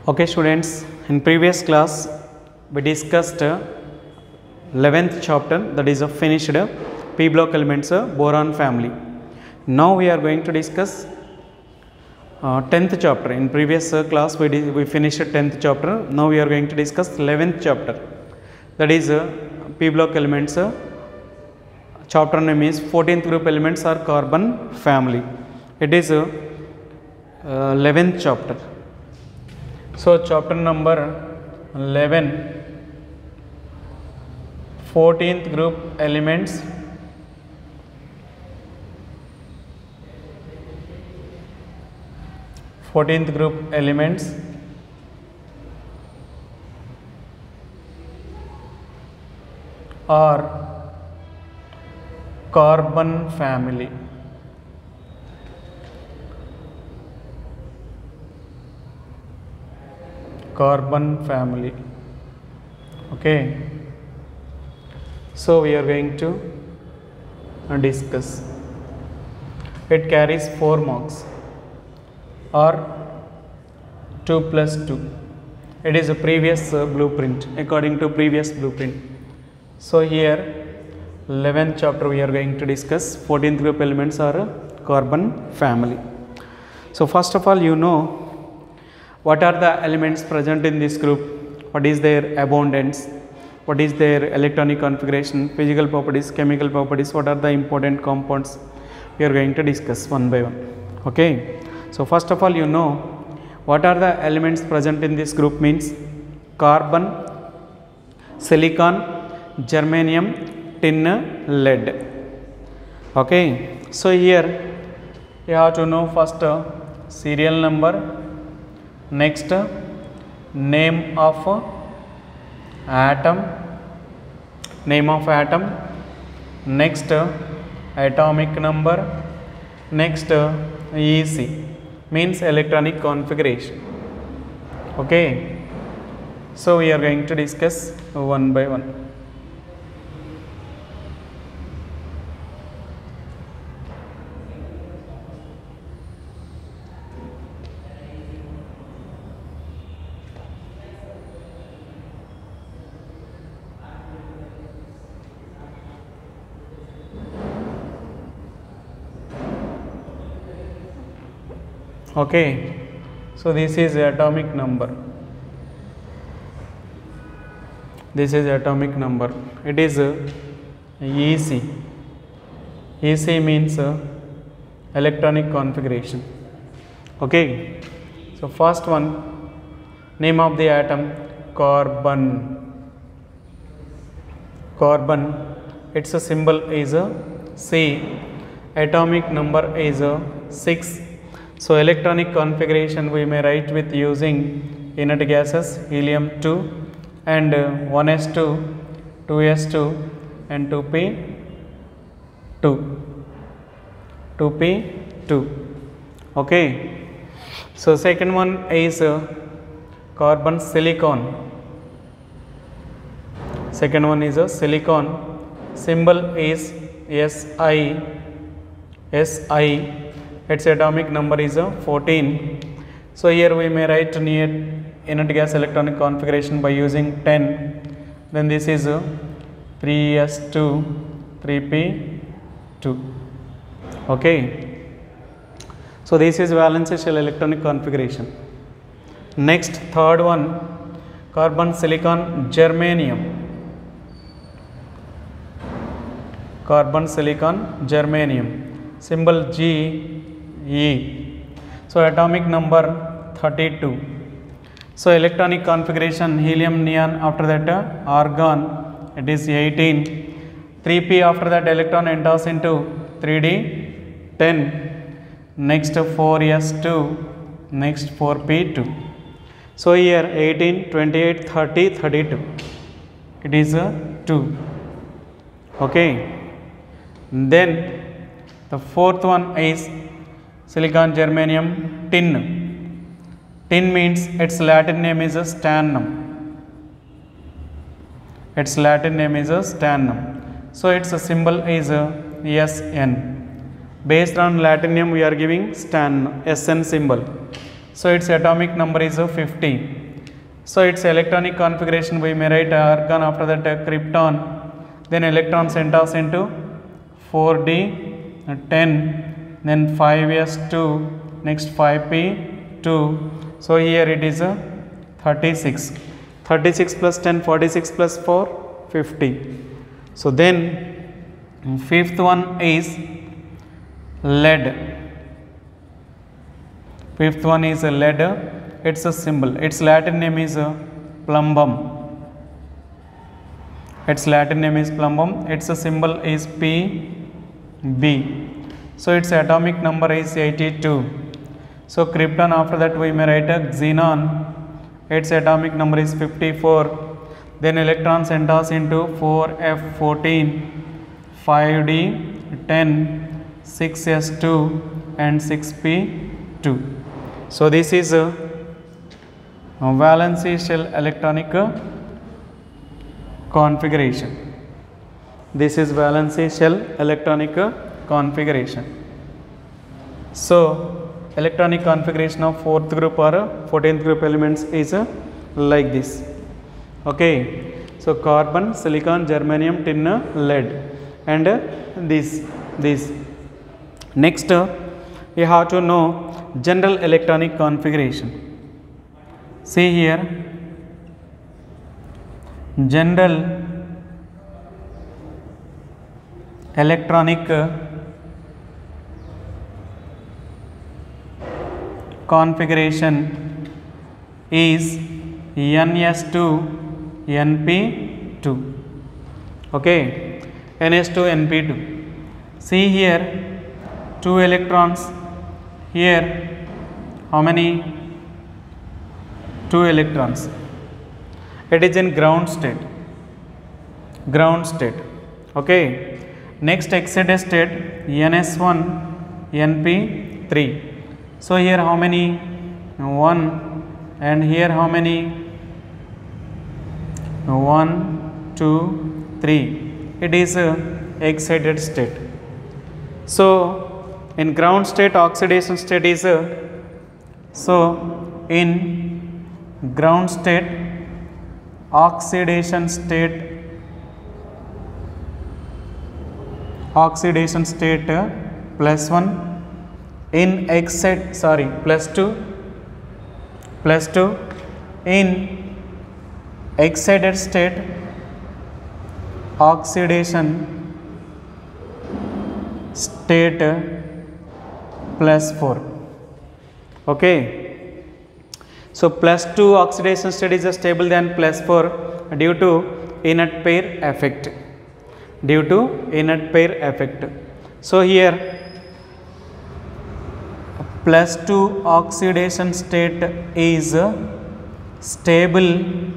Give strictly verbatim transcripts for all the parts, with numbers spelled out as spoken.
Okay students, in previous class we discussed uh, eleventh chapter, that is a finished uh, p block elements uh, boron family. Now we are going to discuss uh, tenth chapter. In previous uh, class we, we finished tenth chapter. Now we are going to discuss eleventh chapter, that is uh, p block elements. Uh, chapter name is fourteenth group elements are carbon family. It is uh, uh, eleventh chapter. So chapter number eleven, fourteenth group elements, fourteenth group elements are carbon family. Carbon family. Okay, so we are going to discuss. It carries four marks or two plus two. It is a previous uh, blueprint, according to previous blueprint. So here eleventh chapter we are going to discuss fourteenth group elements are a carbon family. So first of all, you know what are the elements present in this group, what is their abundance, what is their electronic configuration, physical properties, chemical properties, what are the important compounds, we are going to discuss one by one. Okay, so first of all, you know what are the elements present in this group means carbon, silicon, germanium, tin, lead. Okay, so here you have to know first uh, serial number, next name of atom, name of atom, next atomic number, next E C means electronic configuration. Okay, so we are going to discuss one by one. Okay, so this is atomic number. This is atomic number. It is uh, E C. E C means uh, electronic configuration. Okay, so first one, name of the atom carbon. Carbon, its a symbol is a C. Atomic number is a six. So electronic configuration we may write with using inert gases helium two and uh, one s two, two s two and two p two, two p two. Okay, so second one is uh, carbon silicon. Second one is a silicon, symbol is Si, Si. Its atomic number is uh, fourteen. So here we may write near inert gas electronic configuration by using ten. Then this is uh, three s two, three p two. Okay, so this is valence shell electronic configuration. Next, third one, carbon silicon germanium. Carbon silicon germanium, symbol G E. So atomic number thirty-two. So electronic configuration helium neon, after that uh, argon, it is eighteen. three p after that electron enters into three d, ten. Next four s two, next four p two. So here eighteen, twenty-eight, thirty, thirty-two. It is a uh, two. Okay. Then the fourth one is silicon germanium tin. Tin means its Latin name is a stannum. Its Latin name is a stannum. So its a symbol is a S N. Based on Latinium we are giving Stan S N symbol. So its atomic number is a fifty. So its electronic configuration we may write argon, after that uh, krypton, then electron centers into four d ten, then five s two, next five p two. So here it is a uh, thirty-six. thirty-six plus ten, forty-six plus four, fifty. So then fifth one is lead. Fifth one is a lead. It's a symbol. Its Latin name is a plumbum. Its Latin name is plumbum. Its symbol is P B. So its atomic number is eighty-two. So krypton, after that we may write a xenon. Its atomic number is fifty-four. Then electron centers into four f fourteen, five d ten, six s two and six p two. So this is a valency shell electronic configuration. This is valency shell electronic configuration. So electronic configuration of fourth group or fourteenth group elements is uh, like this. Okay, so carbon, silicon, germanium, tin, lead, and uh, this this next uh, you have to know general electronic configuration. See here, general electronic uh, configuration is N S two N P two. Okay, N S two N P two. See here, two electrons. Here how many? Two electrons. It is in ground state. Ground state. Okay. Next excited state N S one N P three. So here how many? one, and here how many? one, two, three. It is a excited state. So in ground state, oxidation state is a, so in ground state, oxidation state, oxidation state uh, plus one, in excite, sorry, plus two, plus two, in excited state, oxidation state uh, plus four. Okay. So plus two oxidation state is stable than plus four due to inert pair effect. Due to inert pair effect. So here plus two oxidation state is stable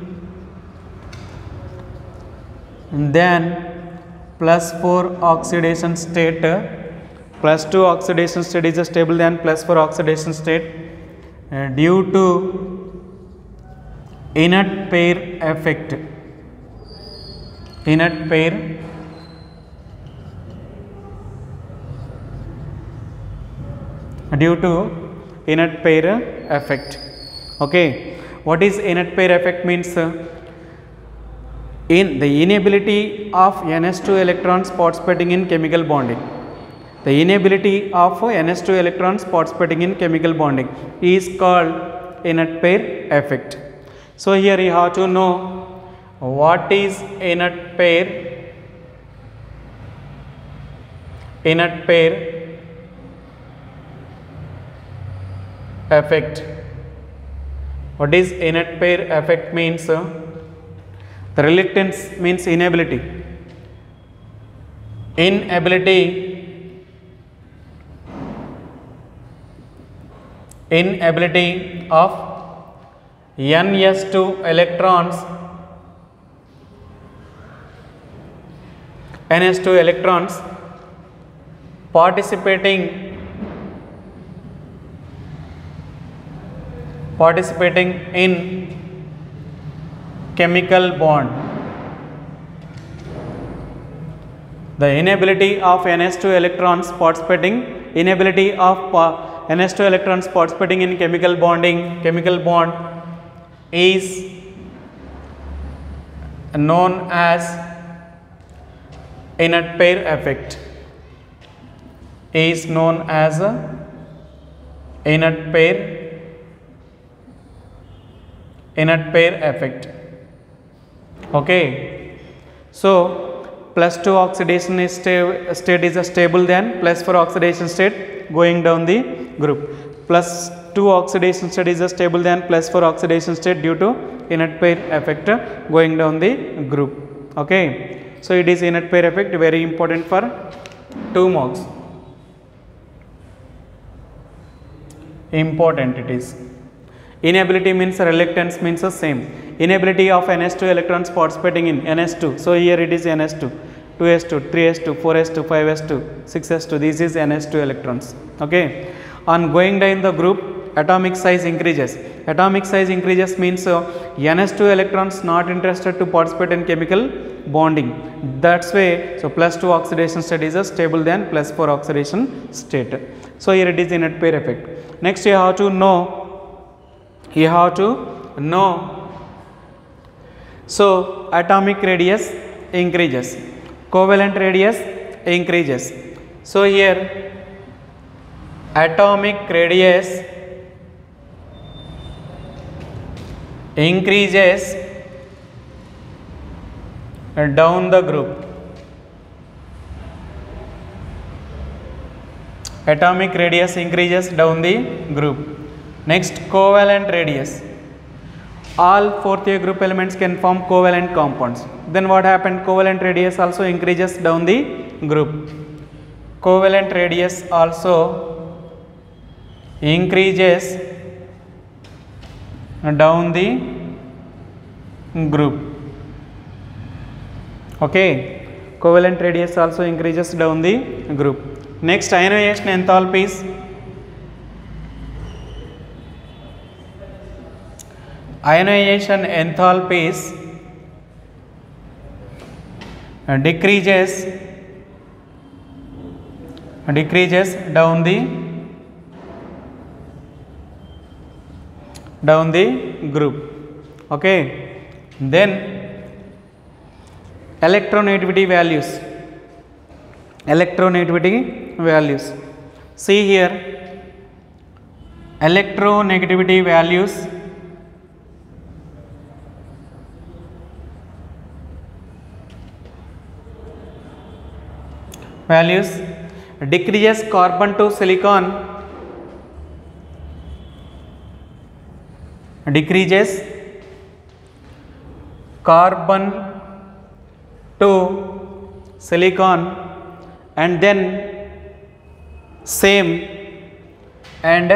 than plus four oxidation state. Plus two oxidation state is stable than plus four oxidation state uh, due to inert pair effect. Inert pair due to inert pair effect. Okay, what is inert pair effect means? Uh, in the inability of N S two electrons participating in chemical bonding. The inability of N S two electrons participating in chemical bonding is called inert pair effect. So here you have to know what is inert pair. Inert pair effect. What is inert pair effect means? Uh, the reluctance means inability. Inability inability of N S two electrons N S two electrons participating participating in chemical bond. The inability of N S two electrons participating inability of N S two electrons participating in chemical bonding chemical bond is known as inert pair effect, is known as a inert pair inert pair effect. Okay, so plus two oxidation is sta state is a stable, then plus four oxidation state going down the group. Plus two oxidation state is a stable, then plus four oxidation state due to inert pair effect going down the group. Okay, so it is inert pair effect, very important for two marks. Important it is. Inability means reluctance means the same. Inability of N S two electrons participating in N S two. So here it is N S two, two S two, three S two, four S two, five S two, six S two. This is N S two electrons. Okay. On going down the group, atomic size increases. Atomic size increases means uh, N S two electrons not interested to participate in chemical bonding. That's way. So plus two oxidation state is a stable, then plus four oxidation state. So here it is inert pair effect. Next you have to know. You have to know. So atomic radius increases, covalent radius increases. So here atomic radius increases down the group. Atomic radius increases down the group. Next, covalent radius. All fourth year group elements can form covalent compounds. Then what happened? Covalent radius also increases down the group. Covalent radius also increases down the group. Okay, covalent radius also increases down the group. Next, ionization enthalpies. Ionization enthalpies decreases decreases down the down the group. Okay, then electronegativity values. Electronegativity values. See here, electronegativity values values decreases carbon to silicon, decreases carbon to silicon, and then same and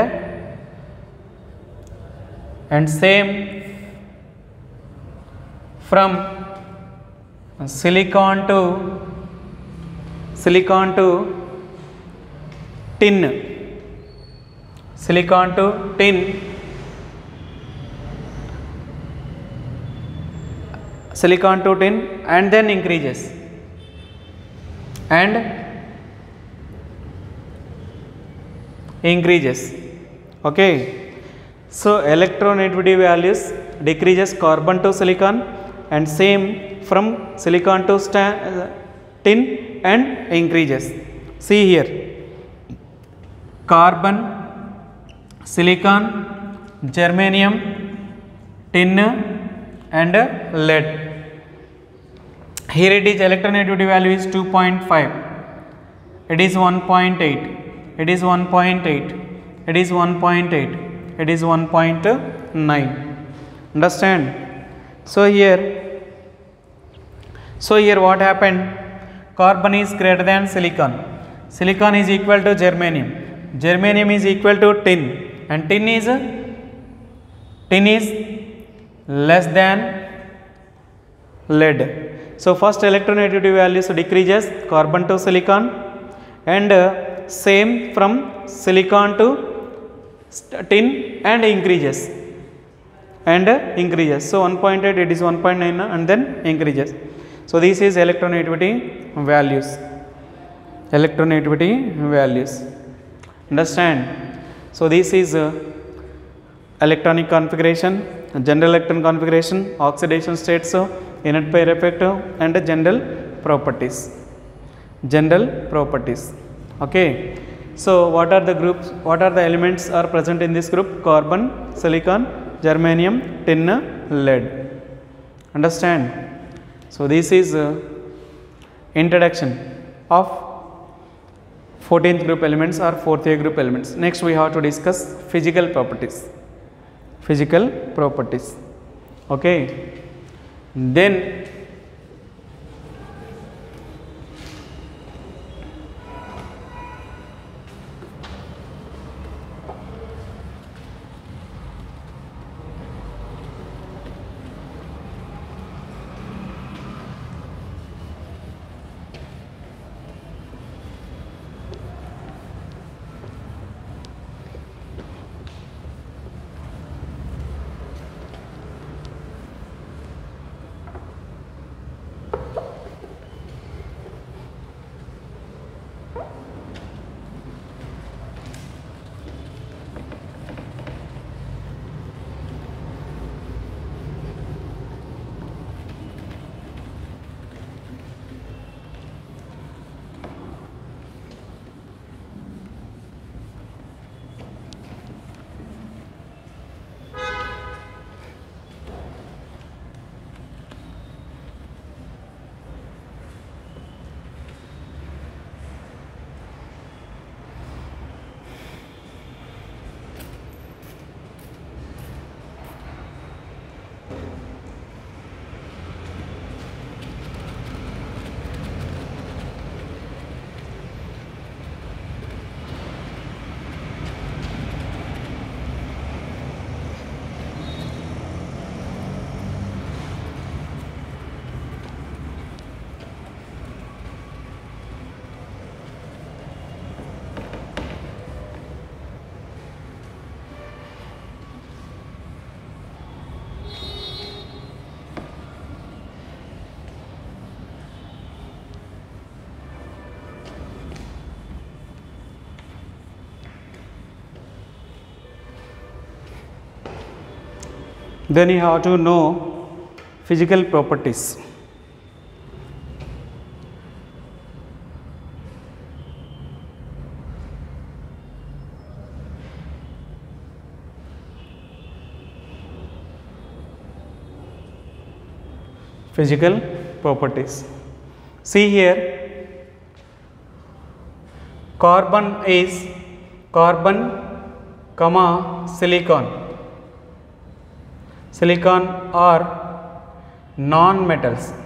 and same from silicon to silicon to tin, silicon to tin, silicon to tin, and then increases and increases. Okay, so electronegativity values decreases carbon to silicon and same from silicon to tin and increases. See here, carbon, silicon, germanium, tin and lead. Here it is electronegativity value is two point five, it is one point eight, it is one point eight, it is one point eight, it is one point nine. Understand? So here, so here what happened? Carbon is greater than silicon, silicon is equal to germanium, germanium is equal to tin, and tin is tin is less than lead. So first electronegativity values decreases carbon to silicon and uh, same from silicon to tin and increases and uh, increases. So one point eight, it is one point nine and then increases. So this is electronegativity values, electronegativity values. Understand? So this is uh, electronic configuration, general electron configuration, oxidation states, uh, Inert pair effect and general properties. General properties. Okay. So what are the groups? What are the elements are present in this group? Carbon, silicon, germanium, tin, lead. Understand? So this is uh, introduction of fourteenth group elements or fourth A group elements. Next we have to discuss physical properties. Physical properties. Okay. Then Then you have to know physical properties. Physical properties. See here, carbon is carbon, comma silicon. Silicon are non-metals.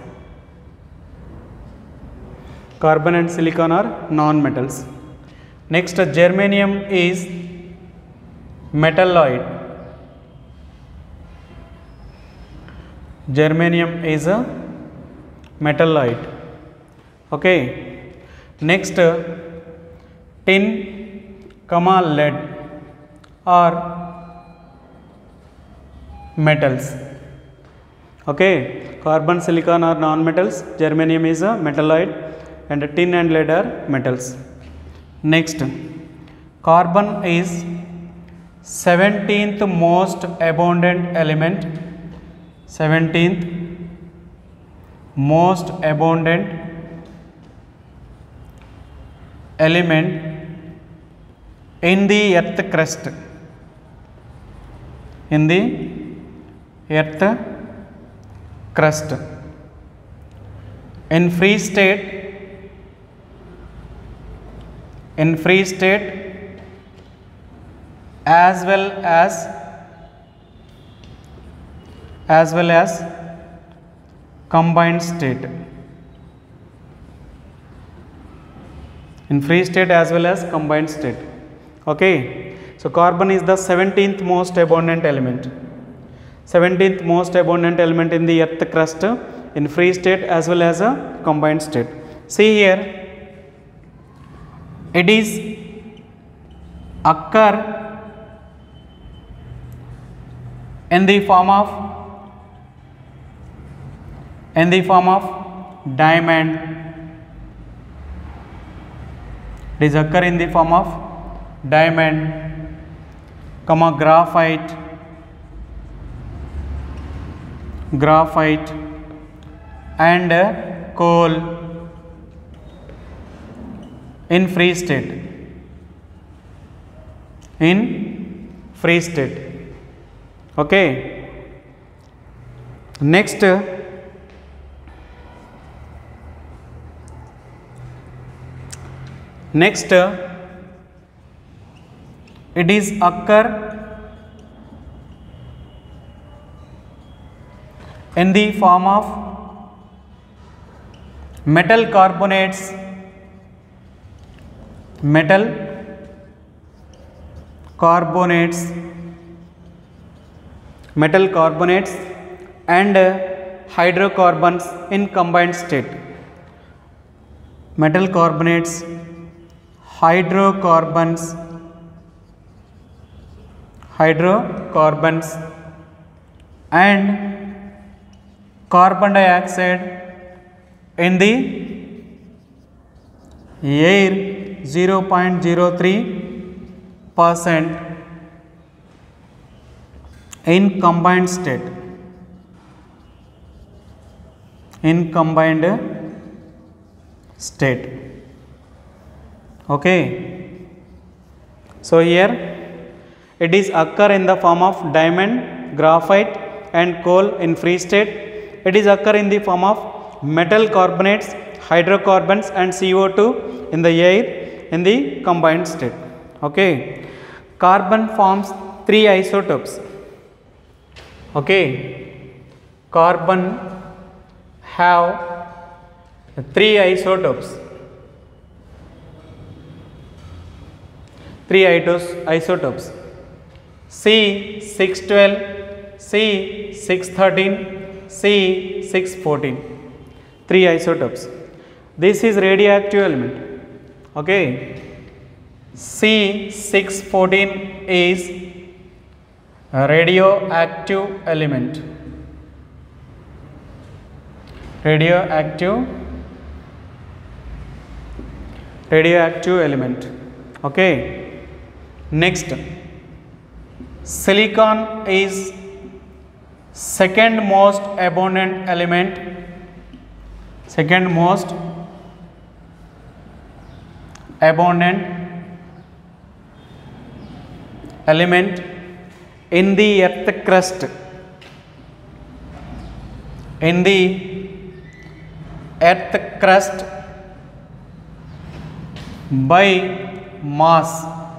Carbon and silicon are non-metals. Next, germanium is metalloid. Germanium is a metalloid. Okay. Next, tin, comma lead are metals. Okay, carbon, silicon are non-metals, germanium is a metalloid, and tin and lead are metals. Next, carbon is seventeenth most abundant element, seventeenth most abundant element in the earth crust, in the earth crust. In free state, in free state as well as as well as combined state. In free state as well as combined state. Okay. So carbon is the seventeenth most abundant element. seventeenth most abundant element in the earth crust in free state as well as a combined state. See here, it is occur in the form of in the form of diamond. It is occur in the form of diamond, comma graphite, graphite, and coal in free state. In free state. Okay. Next, next it is occur in the form of metal carbonates, metal carbonates, metal carbonates and hydrocarbons in combined state. Metal carbonates, hydrocarbons, hydrocarbons and carbon dioxide in the air zero point zero three percent in combined state. In combined state. Okay. So here it is occur in the form of diamond, graphite and coal in free state. It is occur in the form of metal carbonates, hydrocarbons and C O two in the air in the combined state. Okay. Carbon forms three isotopes. Okay. Carbon have three isotopes. Three isotopes. C six twelve, C six thirteen, C six fourteen. Three isotopes. This is radioactive element. Okay. C six fourteen is a radioactive element. Radioactive radioactive element. Okay. Next, silicon is second most abundant element. Second most abundant element in the earth crust. In the earth crust by mass,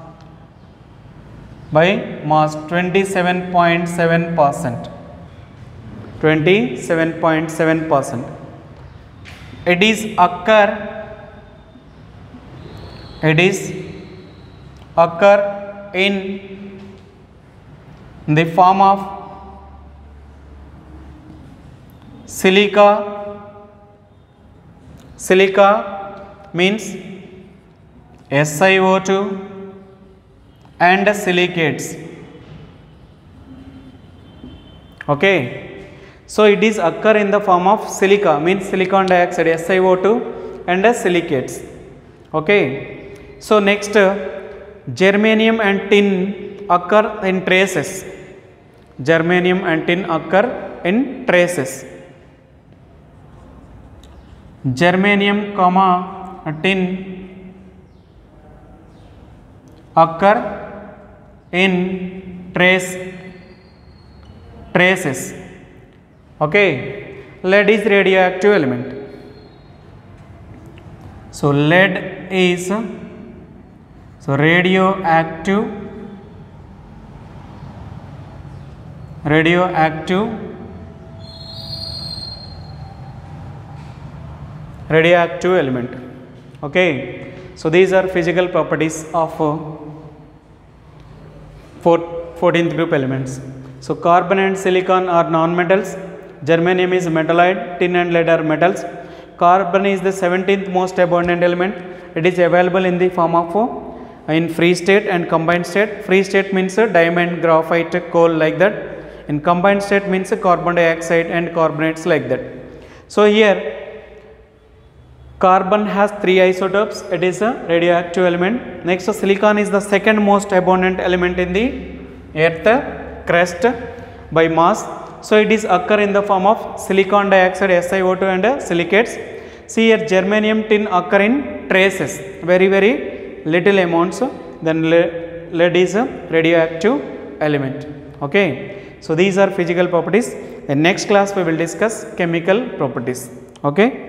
by mass twenty-seven point seven percent. twenty-seven point seven percent. It is occur, it is occur in the form of silica. Silica means S i O two and silicates. Okay. So it is occur in the form of silica means silicon dioxide, S i O two and silicates. Okay. So next, germanium and tin occur in traces. Germanium and tin occur in traces. Germanium comma tin occur in trace traces. Okay. Lead is radioactive element. So lead is so radioactive radioactive radioactive element. Okay. So these are physical properties of uh, fourteenth group elements. So carbon and silicon are non-metals. Germanium is metalloid. Tin and lead are metals. Carbon is the seventeenth most abundant element. It is available in the form of uh, in free state and combined state. Free state means uh, diamond, graphite, coal like that. In combined state means uh, carbon dioxide and carbonates like that. So here carbon has three isotopes. It is a radioactive element. Next, uh, silicon is the second most abundant element in the earth crust by mass. So it is occur in the form of silicon dioxide S i O two and uh, silicates. See here germanium tin occur in traces, very very little amounts. Then lead is a radioactive element. Okay. So these are physical properties. In next class we will discuss chemical properties. Okay.